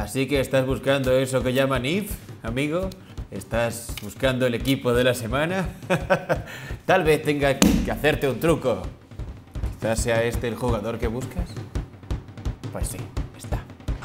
Así que estás buscando eso que llaman IF, amigo. ¿Estás buscando el equipo de la semana? Tal vez tenga que hacerte un truco. Quizás sea este el jugador que buscas. Pues sí, está.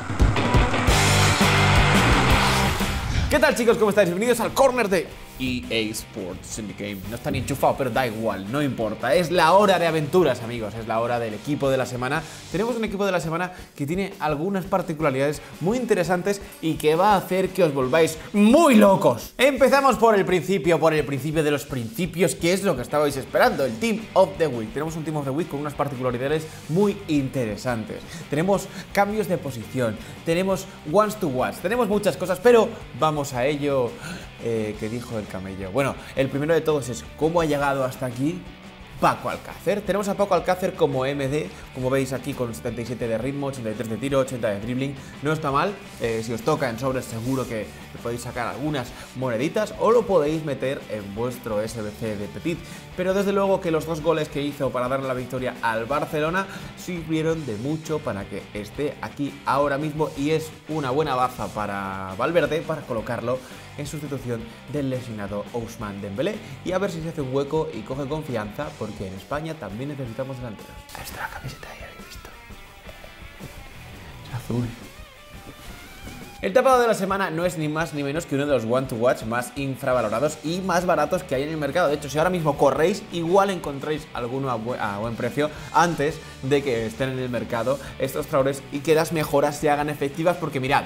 ¿Qué tal, chicos? ¿Cómo estáis? Bienvenidos al corner de EA Sports Syndicate. No está ni enchufado, pero da igual, no importa. Es la hora de aventuras, amigos. Es la hora del equipo de la semana. Tenemos un equipo de la semana que tiene algunas particularidades muy interesantes y que va a hacer que os volváis muy locos. Empezamos por el principio de los principios, que es lo que estabais esperando, el Team of the Week. Tenemos un Team of the Week con unas particularidades muy interesantes. Tenemos cambios de posición, tenemos ones to watch, tenemos muchas cosas, pero vamos a ello. ¿Qué dijo el camello? Bueno, el primero de todos es cómo ha llegado hasta aquí Paco Alcácer. Tenemos a Paco Alcácer como MD, como veis aquí, con 77 de ritmo, 83 de tiro, 80 de dribbling. No está mal. Si os toca en sobres, seguro que podéis sacar algunas moneditas o lo podéis meter en vuestro SBC de Petit. Pero desde luego que los dos goles que hizo para darle la victoria al Barcelona sirvieron de mucho para que esté aquí ahora mismo, y es una buena baza para Valverde para colocarlo en sustitución del lesionado Ousmane Dembélé, y a ver si se hace un hueco y coge confianza, porque en España también necesitamos delanteros. Ahí está la camiseta, ya habéis visto. Es azul. El tapado de la semana no es ni más ni menos que uno de los one to watch más infravalorados y más baratos que hay en el mercado. De hecho, si ahora mismo corréis, igual encontréis alguno a buen precio antes de que estén en el mercado estos traores y que las mejoras se hagan efectivas, porque mirad,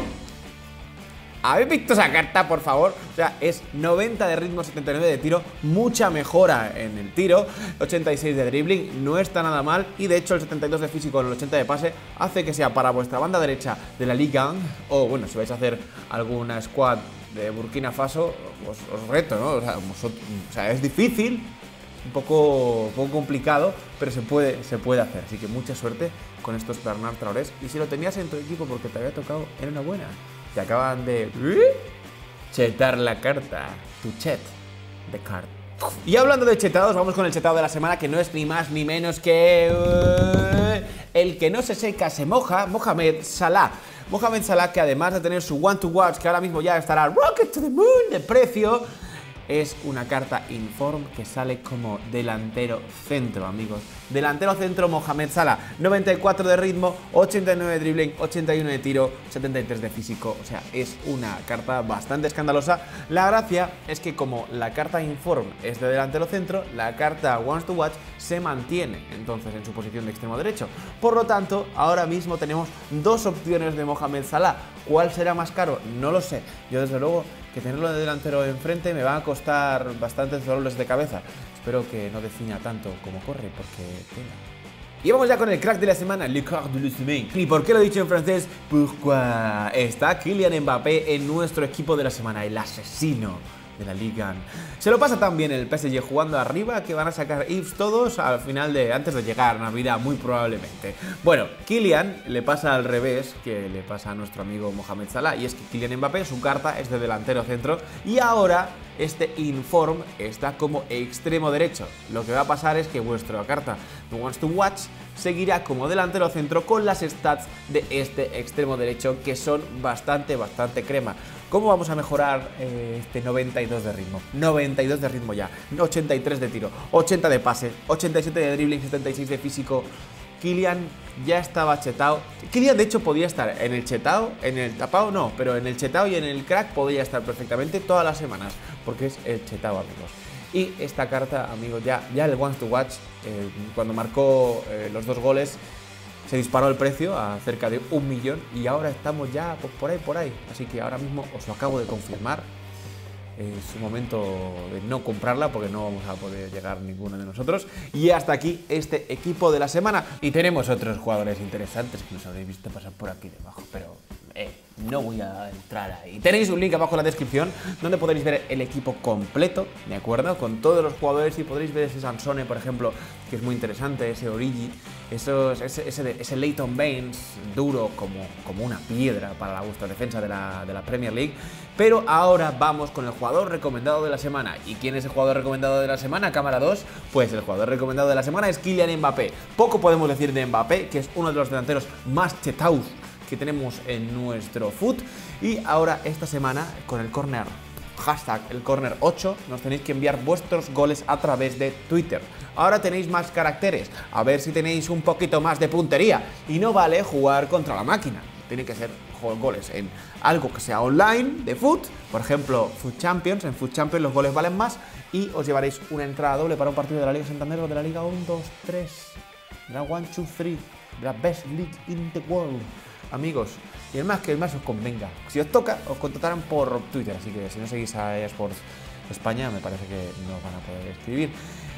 ¿habéis visto esa carta, por favor? O sea, es 90 de ritmo, 79 de tiro, mucha mejora en el tiro, 86 de dribbling, no está nada mal, y de hecho el 72 de físico en el 80 de pase hace que sea para vuestra banda derecha de la Liga, o bueno, si vais a hacer alguna squad de Burkina Faso, os reto, ¿no? O sea, es difícil, un poco complicado, pero se puede hacer, así que mucha suerte con estos Bernard Traorés, y si lo tenías en tu equipo porque te había tocado, enhorabuena. Te acaban de chetar la carta. Tu chet de card. Y hablando de chetados, vamos con el chetado de la semana, que no es ni más ni menos que el que no se seca se moja, Mohamed Salah. Mohamed Salah, que además de tener su one to watch, que ahora mismo ya estará Rocket to the Moon de precio, es una carta inform que sale como delantero centro, amigos. Delantero centro Mohamed Salah, 94 de ritmo, 89 de dribbling, 81 de tiro, 73 de físico. O sea, es una carta bastante escandalosa. La gracia es que como la carta inform es de delantero centro, la carta ones to watch se mantiene entonces en su posición de extremo derecho. Por lo tanto, ahora mismo tenemos dos opciones de Mohamed Salah. ¿Cuál será más caro? No lo sé. Yo desde luego que tenerlo de delantero enfrente me va a costar bastantes dolores de cabeza. Espero que no defina tanto como corre, porque tela. Y vamos ya con el crack de la semana, le crack de la semaine. ¿Y por qué lo he dicho en francés? Pourquoi está Kylian Mbappé en nuestro equipo de la semana, el asesino de la Liga. Se lo pasa tan bien el PSG jugando arriba que van a sacar ifs todos al final antes de llegar a Navidad, muy probablemente. Bueno, Kylian le pasa al revés que le pasa a nuestro amigo Mohamed Salah, y es que Kylian Mbappé, su carta es de delantero centro, y ahora este inform está como extremo derecho. Lo que va a pasar es que vuestra carta de ones to watch seguirá como delantero centro con las stats de este extremo derecho, que son bastante crema. ¿Cómo vamos a mejorar este 92 de ritmo? 92 de ritmo ya, 83 de tiro, 80 de pase, 87 de dribbling, 76 de físico. Kylian ya estaba chetado. Kylian de hecho podía estar en el chetado, en el tapado no, pero en el chetado y en el crack podía estar perfectamente todas las semanas, porque es el chetado, amigos. Y esta carta, amigos, ya el ones to watch, cuando marcó los dos goles, se disparó el precio a cerca de 1 millón, y ahora estamos ya pues, por ahí. Así que ahora mismo os lo acabo de confirmar. Es un momento de no comprarla porque no vamos a poder llegar ninguno de nosotros. Y hasta aquí este equipo de la semana. Y tenemos otros jugadores interesantes que nos habréis visto pasar por aquí debajo, pero no voy a entrar ahí. Tenéis un link abajo en la descripción donde podréis ver el equipo completo, ¿de acuerdo? Con todos los jugadores, y podréis ver ese Sansone, por ejemplo, que es muy interesante, ese Origi, ese Leighton Baines, duro como una piedra para vuestra defensa de la Premier League. Pero ahora vamos con el jugador recomendado de la semana. ¿Y quién es el jugador recomendado de la semana, cámara 2? Pues el jugador recomendado de la semana es Kylian Mbappé. Poco podemos decir de Mbappé, que es uno de los delanteros más chetados que tenemos en nuestro foot. Y ahora esta semana con el corner, hashtag el corner 8, nos tenéis que enviar vuestros goles a través de Twitter. Ahora tenéis más caracteres, a ver si tenéis un poquito más de puntería. Y no vale jugar contra la máquina, tiene que ser goles en algo que sea online de foot, por ejemplo Foot Champions. En Foot Champions los goles valen más y os llevaréis una entrada doble para un partido de la Liga Santander o de la Liga 1, 2, 3, la 1, 2, 3, la best league in the world, amigos. Y el más que os convenga, si os toca, os contratarán por Twitter, así que si no seguís a eSports España, me parece que no van a poder escribir.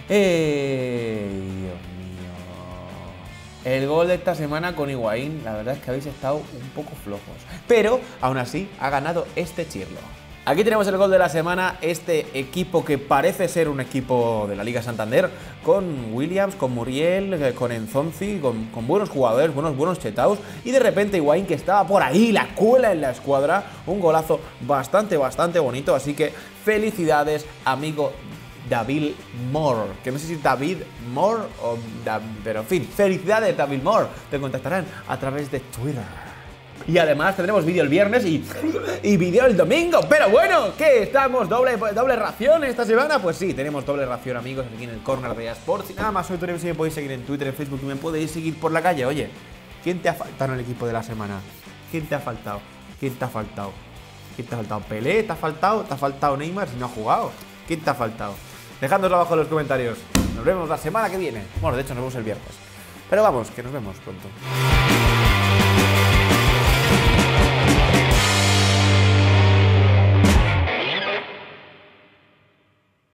Dios mío. El gol de esta semana con Higuaín, la verdad es que habéis estado un poco flojos, pero aún así ha ganado este Chirlo. Aquí tenemos el gol de la semana, este equipo que parece ser un equipo de la Liga Santander, con Williams, con Muriel, con Enzonzi, con buenos jugadores, buenos chetaos, y de repente Higuaín, que estaba por ahí, la cuela en la escuadra, un golazo bastante bonito, así que felicidades, amigo David Moore, que no sé si David Moore o pero en fin, felicidades David Moore, te contactarán a través de Twitter. Y además tendremos vídeo el viernes y vídeo el domingo. Pero bueno, ¿qué? ¿Estamos doble ración esta semana? Pues sí, tenemos doble ración, amigos, aquí en el corner de eSports. Y nada más, soy Toribio, si me podéis seguir en Twitter, en Facebook, y me podéis seguir por la calle. Oye, ¿quién te ha faltado en el equipo de la semana? ¿Quién te ha faltado? ¿Quién te ha faltado? ¿Quién te ha faltado? ¿Pelé? ¿Te ha faltado? ¿Te ha faltado Neymar si no ha jugado? ¿Quién te ha faltado? Dejadnoslo abajo en los comentarios. Nos vemos la semana que viene. Bueno, de hecho nos vemos el viernes. Pero vamos, que nos vemos pronto.